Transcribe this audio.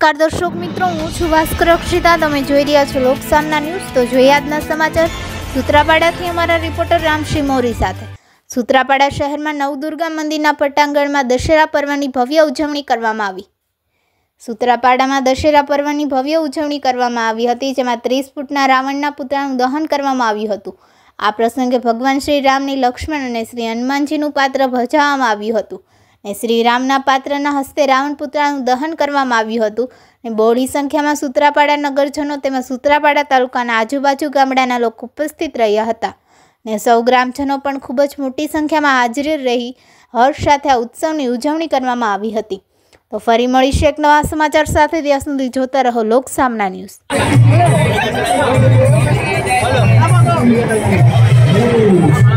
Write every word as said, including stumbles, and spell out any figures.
નમસ્કાર દર્શક મિત્રો, હું છું ભાસ્કર અક્ષિતા। તમે જોઈ રહ્યા છો લોકસામના ન્યૂઝ। તો જોઈએ આજના સમાચાર સૂત્રાપાડાથી અમારા રિપોર્ટર રામશ્રી મોરી સાથે। સૂત્રાપાડા શહેરમાં નવદુર્ગા મંદિરના પટાંગણમાં દશેરા પર્વની ભવ્ય ઉજવણી કરવામાં આવી। સૂત્રાપાડામાં દશેરા પર્વની ભવ્ય ઉજવણી કરવામાં આવી હતી, જેમાં ત્રીસ ફૂટના રાવણના પુતળાનું દહન કરવામાં આવ્યું હતું। આ પ્રસંગે ભગવાન શ્રી રામની, લક્ષ્મણ અને શ્રી હનુમાનજીનું પાત્ર ભજાવવામાં આવ્યું હતું અને શ્રી રામના પાત્રના હસ્તે રાવણ પુતળાનું દહન કરવામાં આવ્યું હતું અને બહોળી સંખ્યામાં સૂત્રાપાડા નગરજનો તેમજ સૂત્રાપાડા તાલુકાના આજુબાજુ ગામડાના લોકો ઉપસ્થિત રહ્યા હતા અને સૌ ગ્રામજનો પણ ખૂબ જ મોટી સંખ્યામાં હાજર રહી હર્ષ સાથે આ ઉત્સવની ઉજવણી કરવામાં આવી હતી। તો ફરી મળીશું એક નવા સમાચાર સાથે। ત્યાં સુધી જોતા રહો લોકસામના ન્યૂઝ।